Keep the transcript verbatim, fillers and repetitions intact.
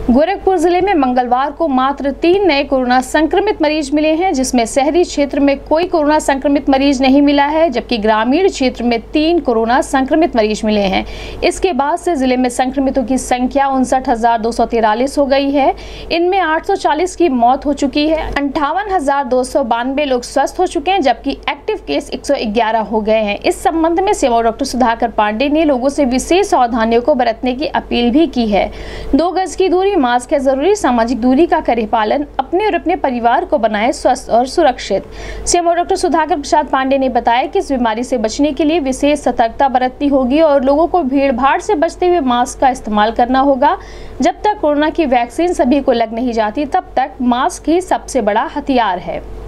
गोरखपुर जिले में मंगलवार को मात्र तीन नए कोरोना संक्रमित मरीज मिले हैं, जिसमें शहरी क्षेत्र में कोई कोरोना संक्रमित मरीज नहीं मिला है, जबकि ग्रामीण क्षेत्र में तीन कोरोना संक्रमित मरीज मिले हैं। इसके बाद से जिले में संक्रमितों की संख्या उनसठ हजार दो सौ तिरालीस हो गई है। इनमें आठ सौ चालीस की मौत हो चुकी है। अंठावन हजार दो सौ बानवे लोग स्वस्थ हो चुके हैं, जबकि एक्टिव केस एक सौ ग्यारह हो गए हैं। इस संबंध में सीएमओ डॉक्टर सुधाकर पांडे ने लोगों से विशेष सावधानियों को बरतने की अपील भी की है। दो गज की दूरी, मास्क है जरूरी, सामाजिक दूरी का करें पालन, अपने और अपने परिवार को बनाए स्वस्थ और सुरक्षित। सीएमओ डॉक्टर सुधाकर प्रसाद पांडे ने बताया कि इस बीमारी से बचने के लिए विशेष सतर्कता बरतनी होगी और लोगों को भीड़ भाड़ से बचते हुए मास्क का इस्तेमाल करना होगा। जब तक कोरोना की वैक्सीन सभी को लग नहीं जाती, तब तक मास्क ही सबसे बड़ा हथियार है।